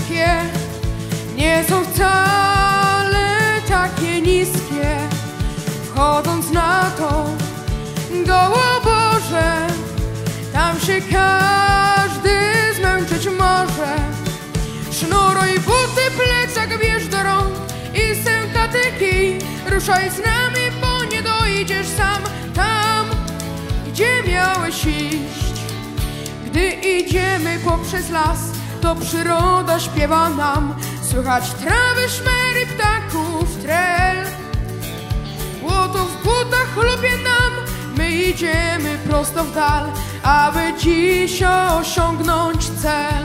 wszystkie nie są wcale takie niskie. Wchodząc na to Gołoborze, tam się każdy zmęczyć może. Sznuruj buty, plecak bierz do rąk i sękatyki. Ruszaj z nami, bo nie dojdziesz sam tam, gdzie miałeś iść. Gdy idziemy poprzez las, to przyroda śpiewa nam. Słychać trawy, szmery, ptaków trel. Błoto w butach chlupie nam, my idziemy prosto w dal, aby dziś osiągnąć cel.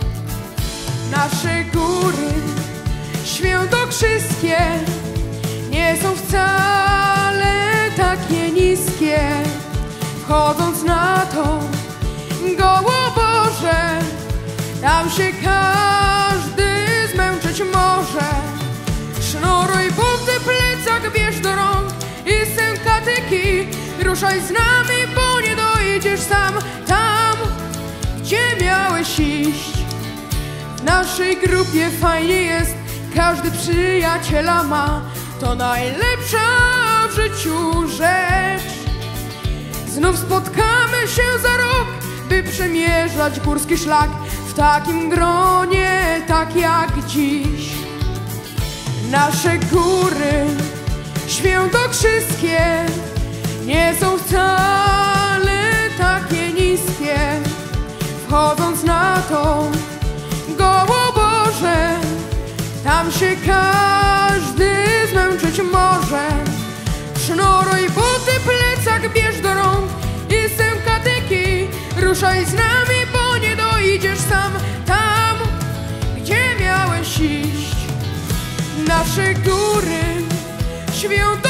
Nasze góry świętokrzyskie nie są wcale takie niskie. Wchodząc na to Gołoborze, tam się każdy zmęczyć może. Sznuruj buty, plecak bierz do rąk i sękatyki. Ruszaj z nami, bo nie dojdziesz sam tam, gdzie miałeś iść. W naszej grupie fajnie jest, każdy przyjaciela ma. To najlepsza w życiu rzecz. Znów spotkamy się za rok, by przemierzać górski szlak w takim gronie, tak jak dziś. Nasze góry świętokrzyskie nie są wcale takie niskie. Wchodząc na to Gołoborze, tam się każdy zmęczyć może. Sznuruj buty, plecak bierz do rąk i sękatyki. Ruszaj z nami, bo nie dojdziesz sam tam, gdzie miałeś iść. Nasze góry świętokrzyskie